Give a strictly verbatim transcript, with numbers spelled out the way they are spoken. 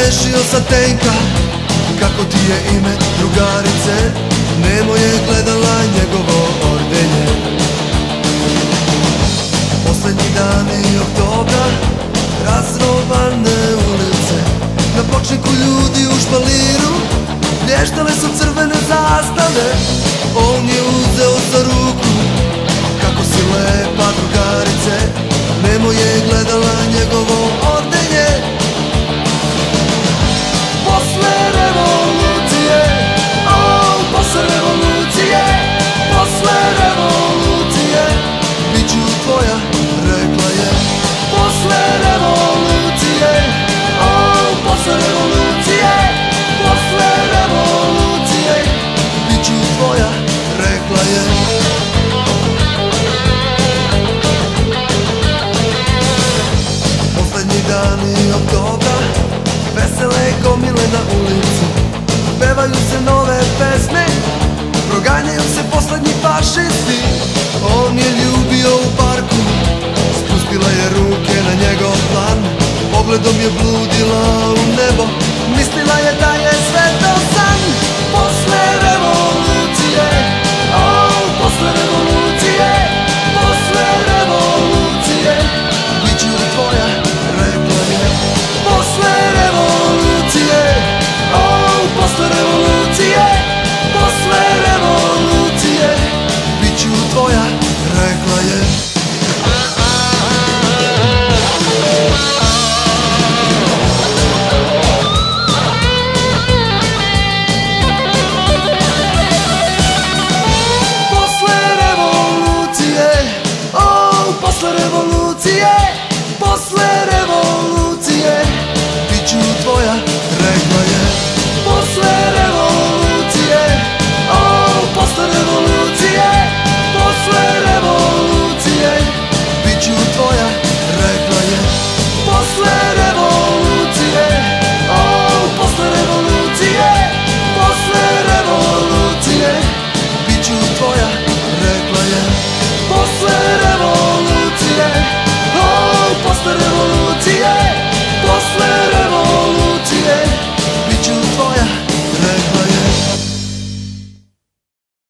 rešio sa tenka. Kako ti je ime, drugarice? Nemo je gledala njegovo ordenje. Poslednji dani oktobra, razrovane ulice, na pločniku ljudi u špaliru blještale su crvene zastave. On je uzeo za ruku, kako si lepa drugarice. Nemo je gledala njegovo ordenje. Posle revolucije, o, posle revolucije, posle revolucije, biću tvoja, rekla je. Posle revolucije, o, posle revolucije, posle revolucije, biću tvoja, rekla je. Poslednji dani oktobra, vesele gomile na ulici, pevaju se nove pesme, proganjaju se poslednji fašisti. On je ljubio u parku, spustila je ruke na njegov plan, pogledom je bludila u nebo, mislila je da je